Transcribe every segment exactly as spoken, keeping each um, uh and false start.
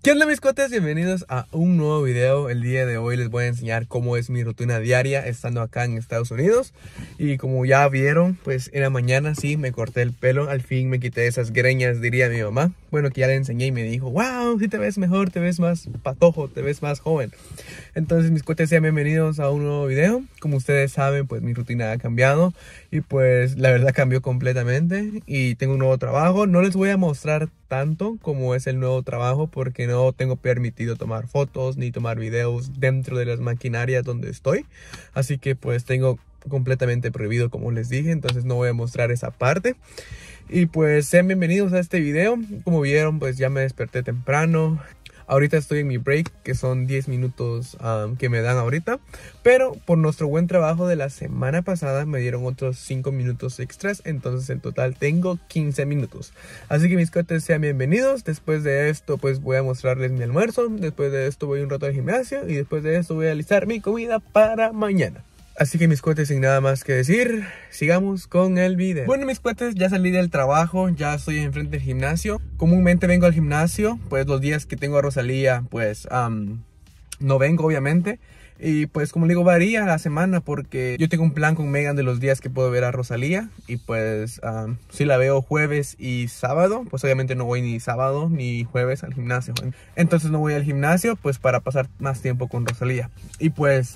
¿Qué onda, mis cuates? Bienvenidos a un nuevo video. El día de hoy les voy a enseñar cómo es mi rutina diaria estando acá en Estados Unidos. Y como ya vieron, pues en la mañana sí me corté el pelo. Al fin me quité esas greñas, diría mi mamá. Bueno, que ya le enseñé y me dijo: wow, sí te ves mejor, te ves más patojo, te ves más joven. Entonces, mis cuates, sean bienvenidos a un nuevo video. Como ustedes saben, pues mi rutina ha cambiado. Y pues la verdad cambió completamente. Y tengo un nuevo trabajo. No les voy a mostrar tanto como es el nuevo trabajo porque no tengo permitido tomar fotos ni tomar videos dentro de las maquinarias donde estoy. Así que pues tengo completamente prohibido, como les dije. Entonces no voy a mostrar esa parte. Y pues sean bienvenidos a este video. Como vieron, pues ya me desperté temprano. Ahorita estoy en mi break, que son diez minutos um, que me dan ahorita. Pero por nuestro buen trabajo de la semana pasada me dieron otros cinco minutos extras. Entonces en total tengo quince minutos. Así que mis cuates, sean bienvenidos. Después de esto pues voy a mostrarles mi almuerzo. Después de esto voy un rato al gimnasio. Y después de esto voy a alistar mi comida para mañana. Así que mis cuates, sin nada más que decir, sigamos con el video. Bueno, mis cuates, ya salí del trabajo, ya estoy enfrente del gimnasio. Comúnmente vengo al gimnasio, pues los días que tengo a Rosalía, pues um, no vengo obviamente. Y pues como digo, varía la semana porque yo tengo un plan con Megan de los días que puedo ver a Rosalía. Y pues um, si la veo jueves y sábado, pues obviamente no voy ni sábado ni jueves al gimnasio. Entonces no voy al gimnasio pues para pasar más tiempo con Rosalía. Y pues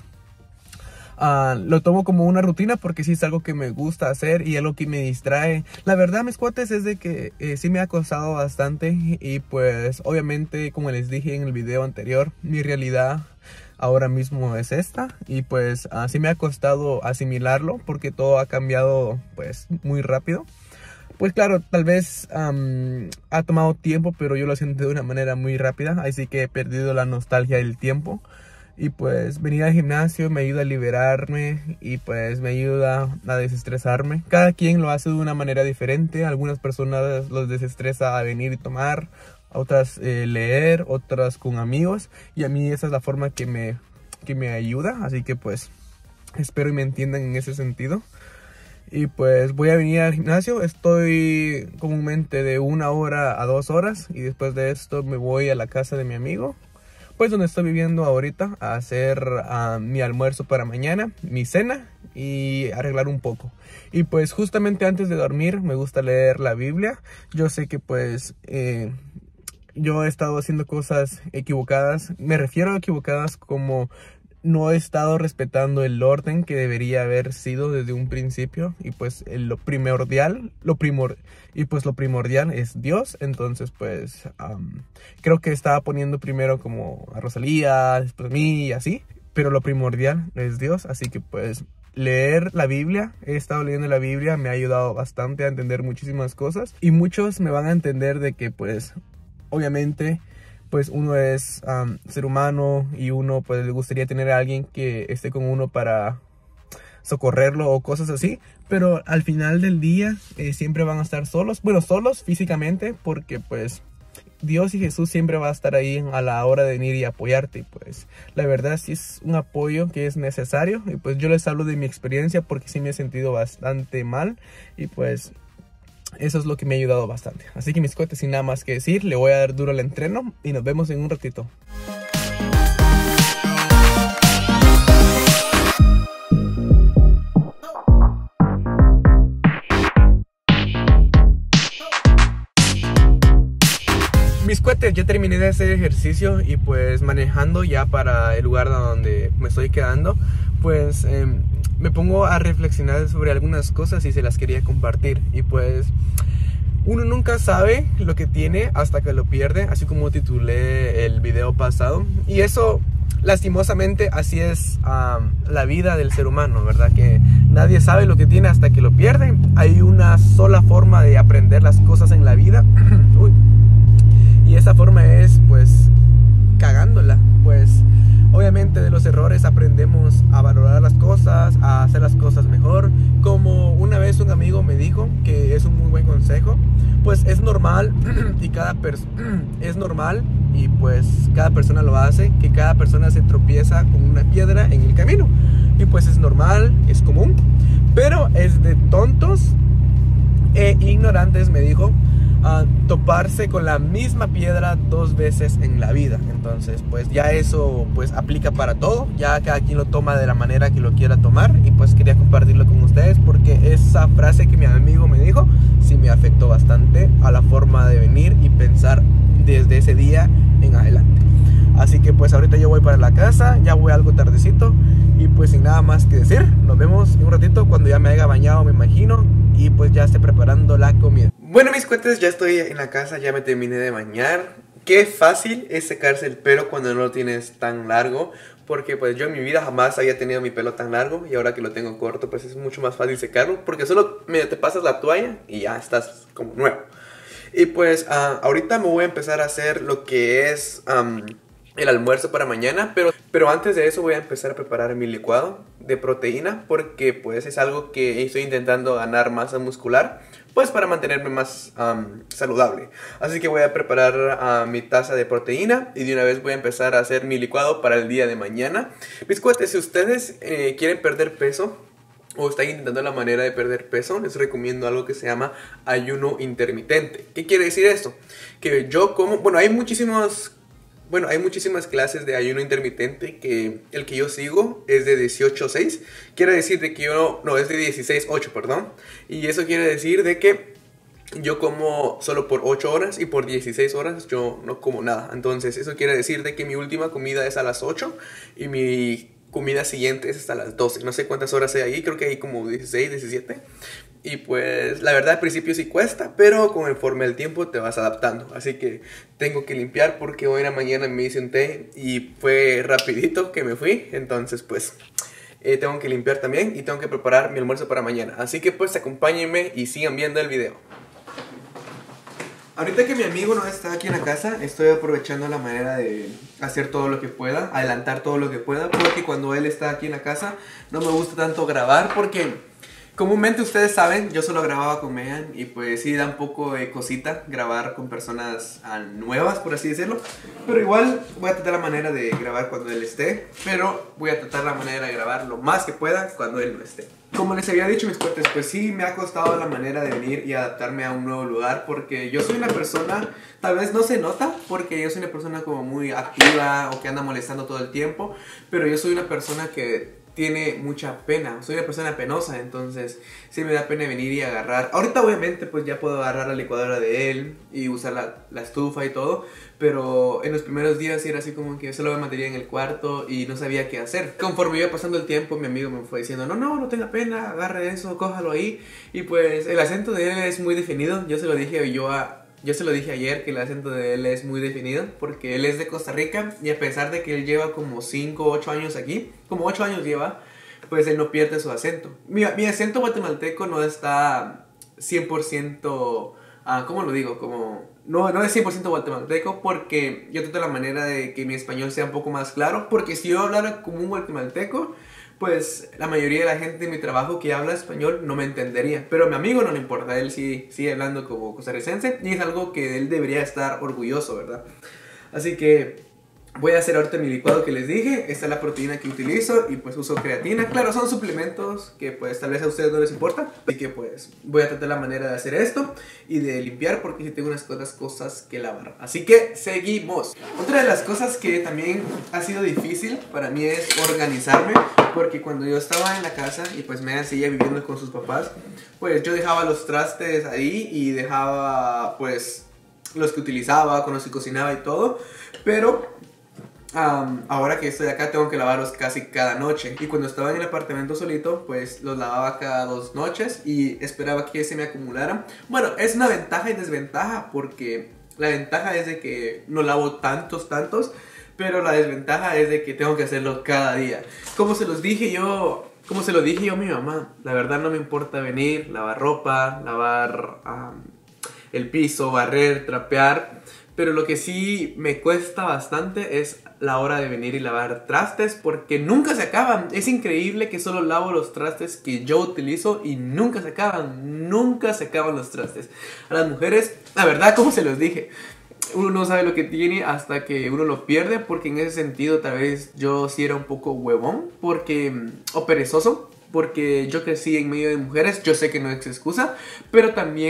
Uh, lo tomo como una rutina porque sí es algo que me gusta hacer y algo que me distrae. La verdad, mis cuates, es de que eh, sí me ha costado bastante. Y pues obviamente, como les dije en el video anterior, mi realidad ahora mismo es esta. Y pues uh, sí me ha costado asimilarlo porque todo ha cambiado pues muy rápido. Pues claro, tal vez um, ha tomado tiempo, pero yo lo siento de una manera muy rápida. Así que he perdido la nostalgia del tiempo. Y pues venir al gimnasio me ayuda a liberarme y pues me ayuda a desestresarme. Cada quien lo hace de una manera diferente. Algunas personas los desestresa a venir y tomar, otras eh, leer, otras con amigos. Y a mí esa es la forma que me, que me ayuda. Así que pues espero y me entiendan en ese sentido. Y pues voy a venir al gimnasio. Estoy comúnmente de una hora a dos horas. Y después de esto me voy a la casa de mi amigo, pues donde estoy viviendo ahorita, a hacer uh, mi almuerzo para mañana, mi cena y arreglar un poco. Y pues justamente antes de dormir me gusta leer la Biblia. Yo sé que pues eh, yo he estado haciendo cosas equivocadas. Me refiero a equivocadas como no he estado respetando el orden que debería haber sido desde un principio. Y pues lo primordial, lo primor y pues lo primordial es Dios. Entonces pues um, creo que estaba poniendo primero como a Rosalía, después a mí y así. Pero lo primordial es Dios. Así que pues leer la Biblia, he estado leyendo la Biblia, me ha ayudado bastante a entender muchísimas cosas. Y muchos me van a entender de que pues obviamente pues uno es um, ser humano y uno pues le gustaría tener a alguien que esté con uno para socorrerlo o cosas así. Pero al final del día eh, siempre van a estar solos. Bueno, solos físicamente porque pues Dios y Jesús siempre va a estar ahí a la hora de venir y apoyarte. Y pues la verdad sí es un apoyo que es necesario. Y pues yo les hablo de mi experiencia porque sí me he sentido bastante mal. Y pues eso es lo que me ha ayudado bastante. Así que mis cuates, sin nada más que decir, le voy a dar duro al entreno y nos vemos en un ratito. Mis cuates, ya terminé de hacer ejercicio y pues manejando ya para el lugar donde me estoy quedando, pues eh, me pongo a reflexionar sobre algunas cosas y se las quería compartir. Y pues uno nunca sabe lo que tiene hasta que lo pierde, así como titulé el video pasado. Y eso, lastimosamente, así es um, la vida del ser humano, ¿verdad? Que nadie sabe lo que tiene hasta que lo pierde. Hay una sola forma de aprender las cosas en la vida. Uy. Y esa forma es pues cagándola. Pues obviamente de los errores aprendemos a valorar las cosas, a hacer las cosas mejor. Como una vez un amigo me dijo, que es un muy buen consejo, pues es normal y cada persona es normal y pues cada persona lo hace, que cada persona se tropieza con una piedra en el camino. Y pues es normal, es común, pero es de tontos e ignorantes, me dijo, uh, toparse con la misma piedra dos veces en la vida. Entonces pues ya eso pues aplica para todo, ya cada quien lo toma de la manera que lo quiera tomar, y pues quería compartirlo con ustedes porque esa frase que mi amigo me dijo sí me afectó bastante a la forma de venir y pensar desde ese día en adelante. Así que pues ahorita yo voy para la casa, ya voy algo tardecito, y pues sin nada más que decir, nos vemos en un ratito cuando ya me haya bañado, me imagino, y pues ya esté preparando la comida. Bueno, mis cuates, ya estoy en la casa, ya me terminé de bañar. Qué fácil es secarse el pelo cuando no lo tienes tan largo, porque pues yo en mi vida jamás había tenido mi pelo tan largo, y ahora que lo tengo corto pues es mucho más fácil secarlo, porque solo medio te pasas la toalla y ya estás como nuevo. Y pues uh, ahorita me voy a empezar a hacer lo que es um, el almuerzo para mañana, pero, pero antes de eso voy a empezar a preparar mi licuado de proteína, porque pues es algo que estoy intentando ganar masa muscular, pues para mantenerme más um, saludable. Así que voy a preparar uh, mi taza de proteína, y de una vez voy a empezar a hacer mi licuado para el día de mañana. Mis cuates, si ustedes eh, quieren perder peso o están intentando la manera de perder peso, les recomiendo algo que se llama ayuno intermitente. ¿Qué quiere decir esto? Que yo como, bueno, hay muchísimos Bueno, hay muchísimas clases de ayuno intermitente, que el que yo sigo es de dieciocho seis. Quiere decir de que yo, no, es de dieciséis ocho, perdón. Y eso quiere decir de que yo como solo por ocho horas y por dieciséis horas yo no como nada. Entonces eso quiere decir de que mi última comida es a las ocho y mi comida siguiente es hasta las doce. No sé cuántas horas hay ahí, creo que hay como dieciséis, diecisiete. Y pues la verdad al principio sí cuesta, pero conforme el tiempo te vas adaptando. Así que tengo que limpiar porque hoy en la mañana me hice un té y fue rapidito que me fui. Entonces pues eh, tengo que limpiar también y tengo que preparar mi almuerzo para mañana. Así que pues acompáñenme y sigan viendo el video. Ahorita que mi amigo no está aquí en la casa, estoy aprovechando la manera de hacer todo lo que pueda, adelantar todo lo que pueda, porque cuando él está aquí en la casa no me gusta tanto grabar, porque comúnmente ustedes saben, yo solo grababa con Megan y pues sí da un poco de cosita grabar con personas uh, nuevas, por así decirlo. Pero igual voy a tratar la manera de grabar cuando él esté, pero voy a tratar la manera de grabar lo más que pueda cuando él no esté. Como les había dicho, mis cuates, pues sí me ha costado la manera de venir y adaptarme a un nuevo lugar, porque yo soy una persona, tal vez no se nota, porque yo soy una persona como muy activa o que anda molestando todo el tiempo, pero yo soy una persona que tiene mucha pena, soy una persona penosa, entonces sí me da pena venir y agarrar. Ahorita obviamente pues ya puedo agarrar la licuadora de él y usar la, la estufa y todo, pero en los primeros días sí era así como que solo me mantenía en el cuarto y no sabía qué hacer. Conforme iba pasando el tiempo, mi amigo me fue diciendo, no, no, no tenga pena, agarre eso, cójalo ahí. Y pues el acento de él es muy definido, yo se lo dije yo a... Yo se lo dije ayer que el acento de él es muy definido, porque él es de Costa Rica y a pesar de que él lleva como cinco o ocho años aquí, como ocho años lleva, pues él no pierde su acento. Mi, mi acento guatemalteco no está cien por ciento, uh, ¿cómo lo digo? Como, no, no es cien por ciento guatemalteco, porque yo trato la manera de que mi español sea un poco más claro, porque si yo hablara como un guatemalteco, pues la mayoría de la gente en mi trabajo que habla español no me entendería. Pero a mi amigo no le importa, él sí sigue hablando como costarricense y es algo que él debería estar orgulloso, ¿verdad? Así que voy a hacer ahorita mi licuado que les dije. Esta es la proteína que utilizo y pues uso creatina. Claro, son suplementos que pues tal vez a ustedes no les importa. Así que pues voy a tratar la manera de hacer esto y de limpiar, porque sí tengo unas cuantas cosas que lavar. Así que seguimos. Otra de las cosas que también ha sido difícil para mí es organizarme, porque cuando yo estaba en la casa y pues me seguía viviendo con sus papás, pues yo dejaba los trastes ahí y dejaba pues los que utilizaba, con los que cocinaba y todo. Pero Um, ahora que estoy acá tengo que lavarlos casi cada noche. Y cuando estaba en el apartamento solito, pues los lavaba cada dos noches y esperaba que se me acumularan. Bueno, es una ventaja y desventaja, porque la ventaja es de que no lavo tantos, tantos, pero la desventaja es de que tengo que hacerlo cada día. Como se los dije yo, como se lo dije yo a mi mamá, la verdad no me importa venir, lavar ropa, lavar um, el piso, barrer, trapear. Pero lo que sí me cuesta bastante es la hora de venir y lavar trastes, porque nunca se acaban. Es increíble que solo lavo los trastes que yo utilizo y nunca se acaban. Nunca se acaban los trastes. A las mujeres, la verdad, como se los dije, uno no sabe lo que tiene hasta que uno lo pierde, porque en ese sentido tal vez yo sí era un poco huevón, porque, o perezoso, porque yo crecí en medio de mujeres. Yo sé que no es excusa, pero también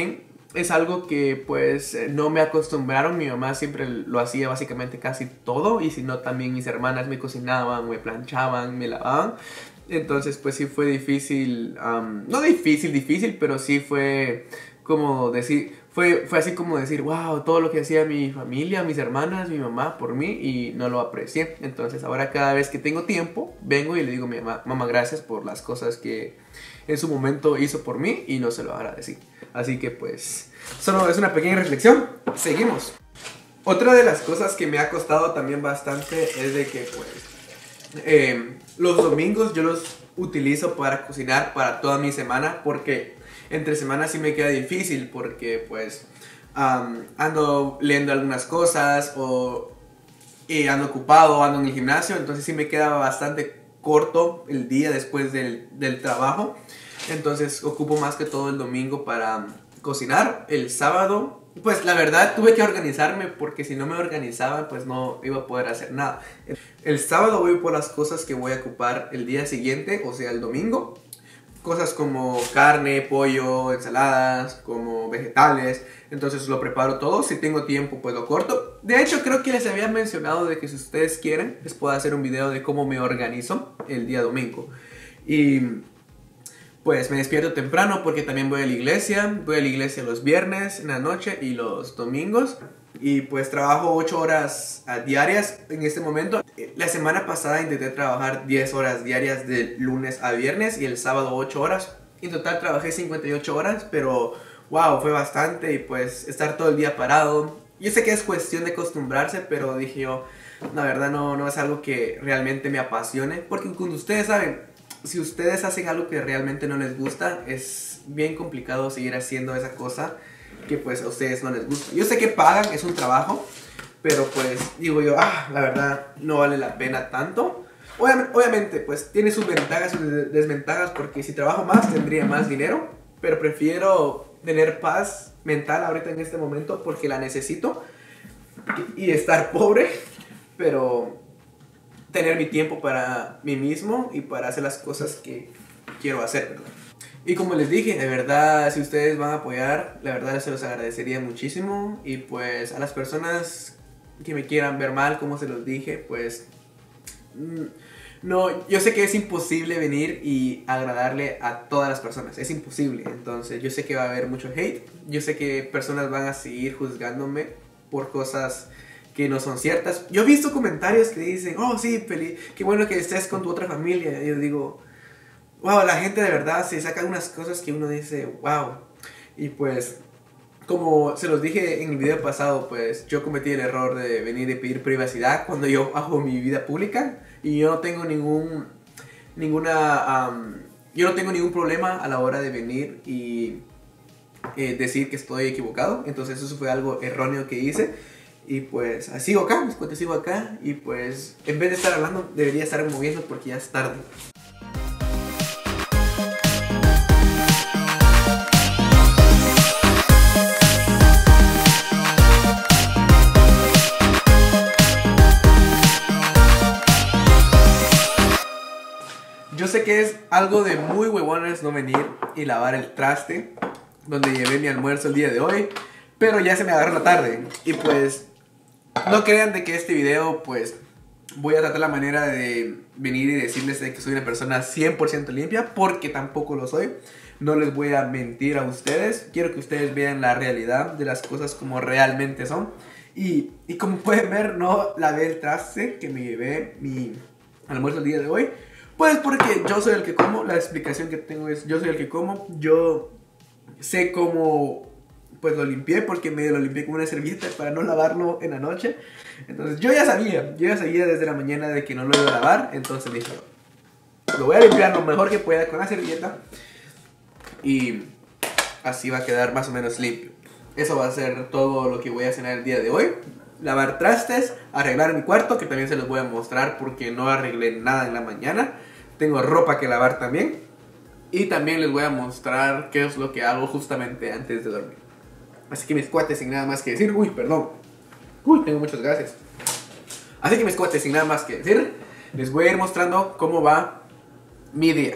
es algo que pues no me acostumbraron. Mi mamá siempre lo hacía básicamente casi todo, y si no también mis hermanas me cocinaban, me planchaban, me lavaban. Entonces pues sí fue difícil, um, no difícil, difícil, pero sí fue como decir, fue, fue así como decir, wow, todo lo que hacía mi familia, mis hermanas, mi mamá por mí, y no lo aprecié. Entonces ahora cada vez que tengo tiempo, vengo y le digo a mi mamá, mamá, gracias por las cosas que en su momento hizo por mí, y no se lo agradecí. Así que pues, solo es una pequeña reflexión. Seguimos. Otra de las cosas que me ha costado también bastante es de que pues eh, los domingos yo los utilizo para cocinar para toda mi semana, porque entre semanas sí me queda difícil, porque pues um, ando leyendo algunas cosas o y ando ocupado, ando en el gimnasio, entonces sí me queda bastante corto el día después del, del trabajo. Entonces ocupo más que todo el domingo para cocinar. El sábado, pues la verdad tuve que organizarme, porque si no me organizaba pues no iba a poder hacer nada. El sábado voy por las cosas que voy a ocupar el día siguiente, o sea el domingo. Cosas como carne, pollo, ensaladas, como vegetales. Entonces lo preparo todo. Si tengo tiempo pues lo corto. De hecho creo que les había mencionado de que si ustedes quieren les puedo hacer un video de cómo me organizo el día domingo. Y pues me despierto temprano porque también voy a la iglesia. Voy a la iglesia los viernes en la noche y los domingos. Y pues trabajo ocho horas uh, diarias en este momento. La semana pasada intenté trabajar diez horas diarias de lunes a viernes, y el sábado ocho horas. En total trabajé cincuenta y ocho horas, pero wow, fue bastante. Y pues estar todo el día parado. Yo sé que es cuestión de acostumbrarse, pero dije yo, la verdad no, no es algo que realmente me apasione. Porque cuando ustedes saben, si ustedes hacen algo que realmente no les gusta, es bien complicado seguir haciendo esa cosa que pues a ustedes no les gusta. Yo sé que pagan, es un trabajo, pero pues digo yo, ah, la verdad no vale la pena tanto. Obviamente, obviamente pues tiene sus ventajas y sus desventajas, porque si trabajo más tendría más dinero, pero prefiero tener paz mental ahorita en este momento porque la necesito, y estar pobre, pero tener mi tiempo para mí mismo y para hacer las cosas que quiero hacer, ¿verdad? Y como les dije, de verdad, si ustedes van a apoyar, la verdad se los agradecería muchísimo. Y pues a las personas que me quieran ver mal, como se los dije, pues no, yo sé que es imposible venir y agradarle a todas las personas, es imposible. Entonces yo sé que va a haber mucho hate, yo sé que personas van a seguir juzgándome por cosas que no son ciertas. Yo he visto comentarios que dicen, oh sí, Peli, qué bueno que estés con tu otra familia. Y yo digo, wow, la gente de verdad se saca unas cosas que uno dice, wow. Y pues, como se los dije en el video pasado, pues yo cometí el error de venir y pedir privacidad cuando yo hago mi vida pública. Y yo no tengo ningún, ninguna, um, yo no tengo ningún problema a la hora de venir y eh, decir que estoy equivocado. Entonces eso fue algo erróneo que hice. Y pues sigo acá, mis cuates, sigo acá. Y pues en vez de estar hablando, debería estar moviendo porque ya es tarde. Yo sé que es algo de muy huevones no venir y lavar el traste donde llevé mi almuerzo el día de hoy, pero ya se me agarró la tarde. Y pues no crean de que este video pues voy a tratar la manera de venir y decirles de que soy una persona cien por ciento limpia, porque tampoco lo soy. No les voy a mentir a ustedes. Quiero que ustedes vean la realidad de las cosas como realmente son. Y, y como pueden ver, no lavé el traste que me llevé mi almuerzo el día de hoy, pues porque yo soy el que como. La explicación que tengo es, yo soy el que como. Yo sé cómo pues lo limpié, porque medio lo limpié con una servilleta para no lavarlo en la noche. Entonces yo ya sabía, yo ya sabía desde la mañana de que no lo iba a lavar. Entonces dije, lo voy a limpiar lo mejor que pueda con la servilleta, y así va a quedar más o menos limpio. Eso va a ser todo lo que voy a hacer el día de hoy. Lavar trastes, arreglar mi cuarto, que también se los voy a mostrar porque no arreglé nada en la mañana. Tengo ropa que lavar también. Y también les voy a mostrar qué es lo que hago justamente antes de dormir. Así que mis cuates, sin nada más que decir. Uy, perdón. Uy, tengo muchos gases. Así que mis cuates, sin nada más que decir, les voy a ir mostrando cómo va mi día.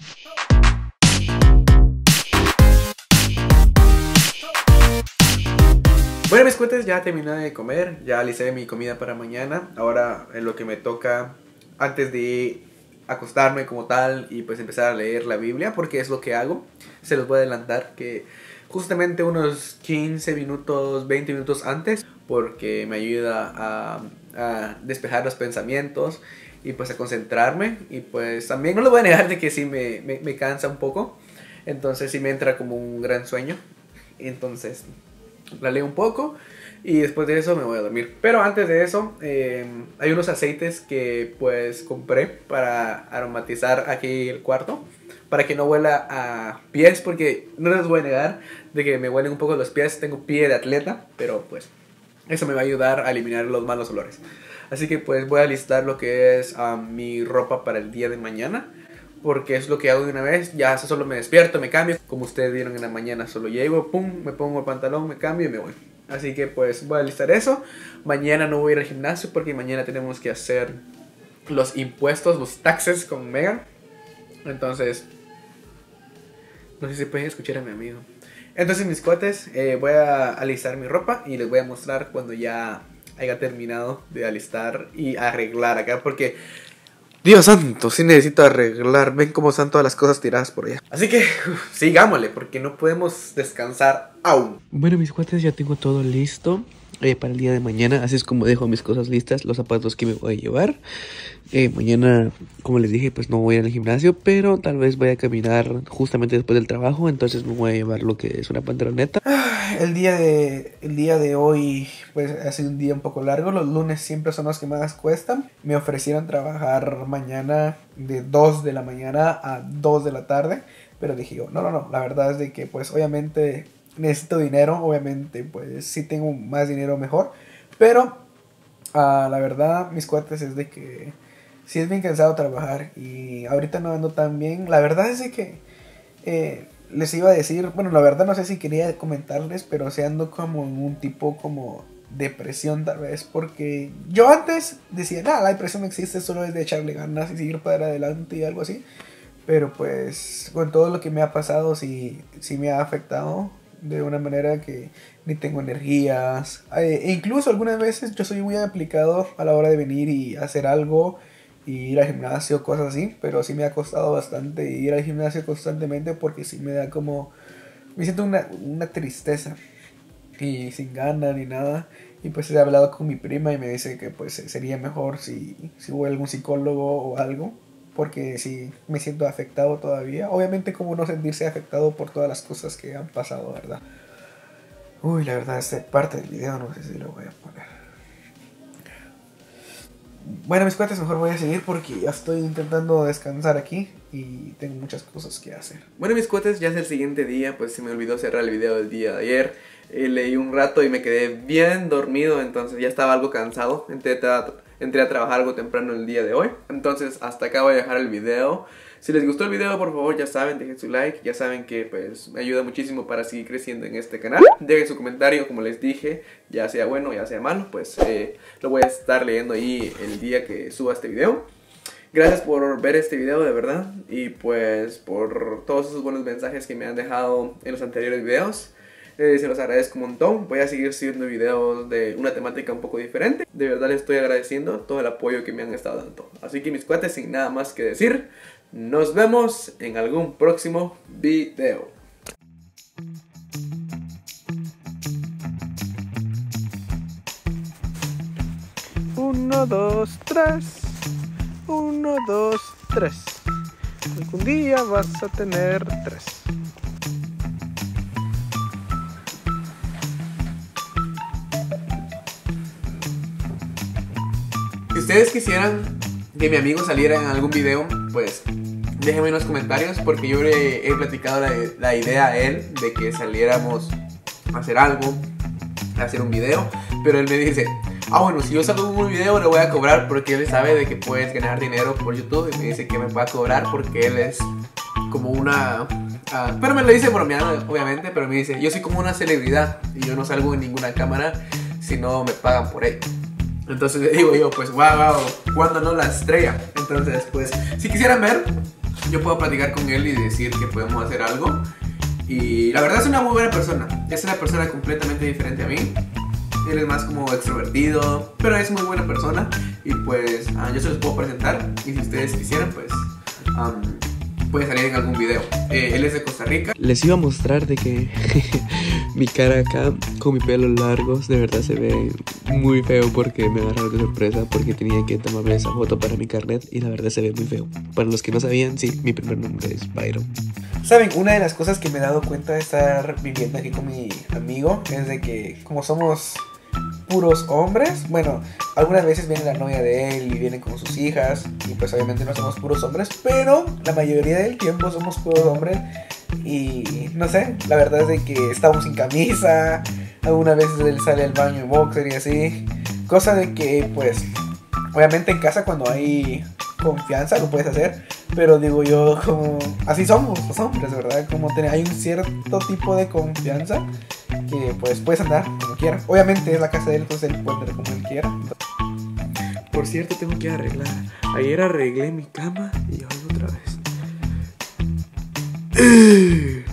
Bueno, mis cuates, ya terminé de comer, ya alicé mi comida para mañana. Ahora en lo que me toca antes de acostarme como tal y pues empezar a leer la Biblia, porque es lo que hago. Se los voy a adelantar que justamente unos quince minutos, veinte minutos antes, porque me ayuda a, a despejar los pensamientos y pues a concentrarme. Y pues también no les voy a negar de que sí me, me, me cansa un poco, entonces sí me entra como un gran sueño. Entonces la leo un poco y después de eso me voy a dormir. Pero antes de eso, eh, hay unos aceites que pues compré para aromatizar aquí el cuarto, para que no huela a pies, porque no les voy a negar de que me huelen un poco los pies. Tengo pie de atleta, pero pues eso me va a ayudar a eliminar los malos olores. Así que pues voy a listar lo que es um, mi ropa para el día de mañana, porque es lo que hago de una vez. Ya solo me despierto, me cambio. Como ustedes vieron en la mañana, solo llego, pum, me pongo el pantalón, me cambio y me voy. Así que pues voy a listar eso. Mañana no voy a ir al gimnasio porque mañana tenemos que hacer los impuestos, los taxes con Megan. Entonces, no sé si pueden escuchar a mi amigo. Entonces, mis cuates, eh, voy a alistar mi ropa y les voy a mostrar cuando ya haya terminado de alistar y arreglar acá, porque Dios santo, sí necesito arreglar. Ven cómo están todas las cosas tiradas por allá. Así que uf, sigámosle, porque no podemos descansar aún. Bueno, mis cuates, ya tengo todo listo eh, para el día de mañana. Así es como dejo mis cosas listas, los zapatos que me voy a llevar. Eh, mañana, como les dije, pues no voy a ir al gimnasio, pero tal vez voy a caminar justamente después del trabajo. Entonces me voy a llevar lo que es una pantaloneta. El día de, el día de hoy pues ha sido un día un poco largo. Los lunes siempre son los que más cuestan. Me ofrecieron trabajar mañana de dos de la mañana a dos de la tarde, pero dije yo, no, no, no, la verdad es de que pues obviamente necesito dinero. Obviamente pues si tengo más dinero mejor, pero uh, la verdad, mis cuates, es de que sí es bien cansado trabajar y ahorita no ando tan bien. La verdad es de que eh, les iba a decir, bueno, la verdad no sé si quería comentarles, pero sí ando como en un tipo como depresión tal vez, porque yo antes decía, nada, la depresión no existe, solo es de echarle ganas y seguir para adelante y algo así. Pero pues con todo lo que me ha pasado sí, sí me ha afectado de una manera que ni tengo energías. E incluso algunas veces yo soy muy aplicado a la hora de venir y hacer algo y ir al gimnasio, cosas así, pero sí me ha costado bastante ir al gimnasio constantemente, porque sí me da como, me siento una, una tristeza y sin ganas ni nada. Y pues he hablado con mi prima y me dice que pues sería mejor si, si voy a algún psicólogo o algo, porque sí me siento afectado todavía. Obviamente, como no sentirse afectado por todas las cosas que han pasado, ¿verdad? Uy, la verdad, esta parte del video no sé si lo voy a poner. Bueno, mis cuates, mejor voy a seguir porque ya estoy intentando descansar aquí y tengo muchas cosas que hacer. Bueno, mis cuates, ya es el siguiente día, pues se me olvidó cerrar el video del día de ayer. Eh, leí un rato y me quedé bien dormido, entonces ya estaba algo cansado. Entré a, entré a trabajar algo temprano el día de hoy, entonces hasta acá voy a dejar el video. Si les gustó el video, por favor, ya saben, dejen su like. Ya saben que pues me ayuda muchísimo para seguir creciendo en este canal. Dejen su comentario, como les dije, ya sea bueno, ya sea malo, pues eh, lo voy a estar leyendo ahí el día que suba este video. Gracias por ver este video, de verdad. Y pues por todos esos buenos mensajes que me han dejado en los anteriores videos. Eh, se los agradezco un montón. Voy a seguir subiendo videos de una temática un poco diferente. De verdad les estoy agradeciendo todo el apoyo que me han estado dando. Así que mis cuates, sin nada más que decir, nos vemos en algún próximo video. Uno, dos, tres. Uno, dos, tres. Algún día vas a tener tres. Si ustedes quisieran que mi amigo saliera en algún video, pues déjenme en los comentarios, porque yo le he platicado la, la idea a él de que saliéramos a hacer algo, a hacer un video, pero él me dice, ah bueno, si yo salgo en un video le voy a cobrar, porque él sabe de que puedes ganar dinero por YouTube, y me dice que me va a cobrar porque él es como una... Uh, pero me lo dice bromeando, obviamente, pero me dice, yo soy como una celebridad y yo no salgo en ninguna cámara si no me pagan por ello. Entonces le digo yo, pues wow, wow, ¿cuándo no la estrella? Entonces pues, si quisieran ver, yo puedo platicar con él y decir que podemos hacer algo. Y la verdad es una muy buena persona, es una persona completamente diferente a mí. Él es más como extrovertido, pero es muy buena persona. Y pues uh, yo se los puedo presentar. Y si ustedes quisieran, pues um, puede salir en algún video. Eh, él es de Costa Rica. Les iba a mostrar de que mi cara acá con mi pelo largo de verdad se ve muy feo, porque me agarraron de sorpresa porque tenía que tomarme esa foto para mi carnet y la verdad se ve muy feo. Para los que no sabían, sí, mi primer nombre es Byron. Saben, una de las cosas que me he dado cuenta de estar viviendo aquí con mi amigo es de que como somos puros hombres, bueno, algunas veces viene la novia de él y viene con sus hijas y pues obviamente no somos puros hombres, pero la mayoría del tiempo somos puros hombres y no sé, la verdad es de que estamos sin camisa, algunas veces él sale al baño en boxer y así, cosa de que pues obviamente en casa cuando hay confianza lo puedes hacer, pero digo yo como así somos los hombres, ¿verdad? Como ten, hay un cierto tipo de confianza que pues puedes andar como quieras. Obviamente es la casa de él, entonces él puede andar como él quiera. Por cierto, tengo que arreglar. Ayer arreglé mi cama y hoy otra vez.